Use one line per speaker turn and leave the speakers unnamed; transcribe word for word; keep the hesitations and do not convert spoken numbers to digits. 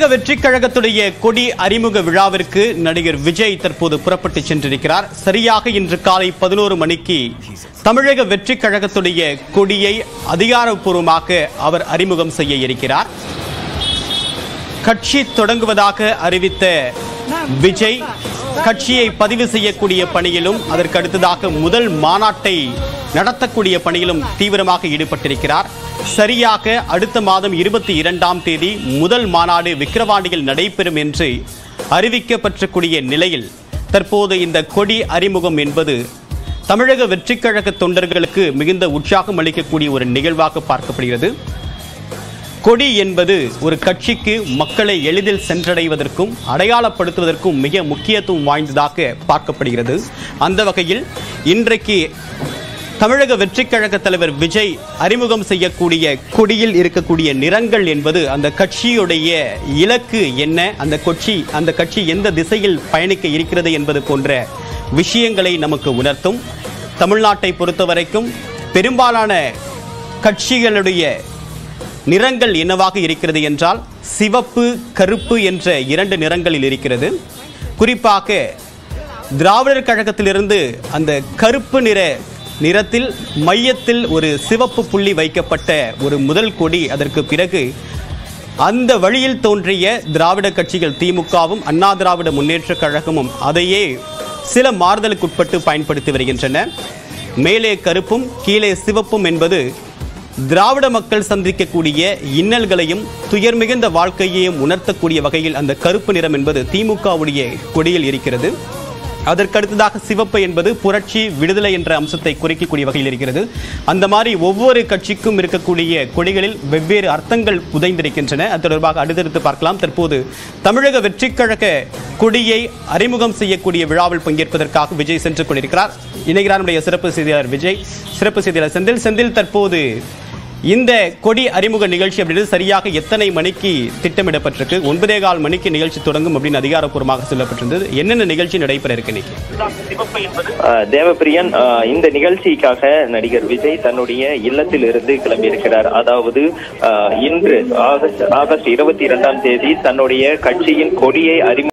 வெற்றிக் கழகத்துடைய கொடி அறிமுக விழாவிற்கு நடிகர் விஜய் தற்போது புறப்பட்டு சென்றிருக்கிறார். சரியாக இன்று காலை பதினோரு மணிக்கு தமிழக வெற்றிக் கழகத்துடைய கொடியை அதிகாரப்பூர்வமாக அவர் அறிமுகம் செய்ய இருக்கிறார். கட்சி தொடங்குவதாக அறிவித்த விஜய் கட்சியை பதிவு செய்யக்கூடிய பணியிலும் அதற்கு அடுத்ததாக முதல் மாநாட்டை நடத்தக்கூடிய பணியிலும் தீவிரமாக ஈடுபட்டிருக்கிறார். சரியாக அடுத்த மாதம் இருபத்தி இரண்டாம் தேதி முதல் மாநாடு விக்கிரவாண்டியில் நடைபெறும் என்று அறிவிக்கப்பட்டிருக்கூடிய நிலையில் தற்போது இந்த கொடி அறிமுகம் என்பது தமிழக வெற்றிக் கழக தொண்டர்களுக்கு மிகுந்த உற்சாகம் அளிக்கக்கூடிய ஒரு நிகழ்வாக பார்க்கப்படுகிறது. கொடி என்பது ஒரு கட்சிக்கு மக்களை எளிதில் சென்றடைவதற்கும் அடையாளப்படுத்துவதற்கும் மிக முக்கியத்துவம் வாய்ந்ததாக பார்க்கப்படுகிறது. அந்த வகையில் இன்றைக்கு தமிழக வெற்றிக் கழக தலைவர் விஜய் அறிமுகம் செய்யக்கூடிய கொடியில் இருக்கக்கூடிய நிறங்கள் என்பது அந்த கட்சியுடைய இலக்கு என்ன, அந்த கட்சி அந்த கட்சி எந்த திசையில் பயணிக்க இருக்கிறது என்பது போன்ற விஷயங்களை நமக்கு உணர்த்தும். தமிழ்நாட்டை பொறுத்தவரைக்கும் பெரும்பாலான கட்சிகளுடைய நிறங்கள் என்னவாக இருக்கிறது என்றால் சிவப்பு, கருப்பு என்ற இரண்டு நிறங்களில் இருக்கிறது. குறிப்பாக திராவிடர் கழகத்திலிருந்து அந்த கருப்பு நிற நிறத்தில் மையத்தில் ஒரு சிவப்பு புள்ளி வைக்கப்பட்ட ஒரு முதல் கொடி, அதற்கு பிறகு அந்த வழியில் தோன்றிய திராவிட கட்சிகள் திமுகவும் அண்ணா திராவிட முன்னேற்ற கழகமும் அதையே சில மாறுதலுக்குட்பட்டு பயன்படுத்தி வருகின்றன. மேலே கருப்பும் கீழே சிவப்பும் என்பது திராவிட மக்கள் சந்திக்கக்கூடிய இன்னல்களையும் துயர் மிகுந்த வாழ்க்கையையும் உணர்த்தக்கூடிய வகையில் அந்த கருப்பு நிறம் என்பது திமுகவுடைய கொடியில் இருக்கிறது. அதற்கடுத்ததாக சிவப்பு என்பது புரட்சி, விடுதலை என்ற அம்சத்தை குறிக்கக்கூடிய வகையில் இருக்கிறது. அந்த மாதிரி ஒவ்வொரு கட்சிக்கும் இருக்கக்கூடிய கொடிகளில் வெவ்வேறு அர்த்தங்கள் புதைந்திருக்கின்றன. அது தொடர்பாக அடுத்தடுத்து பார்க்கலாம். தற்போது தமிழக வெற்றிக் கழக கொடியை அறிமுகம் செய்யக்கூடிய விழாவில் பங்கேற்பதற்காக விஜய் சென்று கொண்டிருக்கிறார். இணைகிறார் நம்முடைய சிறப்பு செய்தியாளர் விஜய். சிறப்பு செய்தியாளர் செந்தில். செந்தில், தற்போது இந்த கொடி அறிமுக நிகழ்ச்சி அப்படின்றது சரியாக எத்தனை மணிக்கு திட்டமிடப்பட்டிருக்கு? ஒன்பதே கால் மணிக்கு நிகழ்ச்சி தொடங்கும் அப்படின்னு அதிகாரப்பூர்வமாக சொல்லப்பட்டிருந்தது. என்னென்ன நிகழ்ச்சி நடைபெற இருக்கு இன்னைக்கு?
தேவப்பிரியன், இந்த நிகழ்ச்சிக்காக நடிகர் விஜய் தன்னுடைய இல்லத்தில் இருந்து கிளம்பியிருக்கிறார். அதாவது இன்று ஆகஸ்ட் ஆகஸ்ட் இருபத்தி இரண்டாம் தேதி தன்னுடைய கட்சியின் கொடியை அறிமுக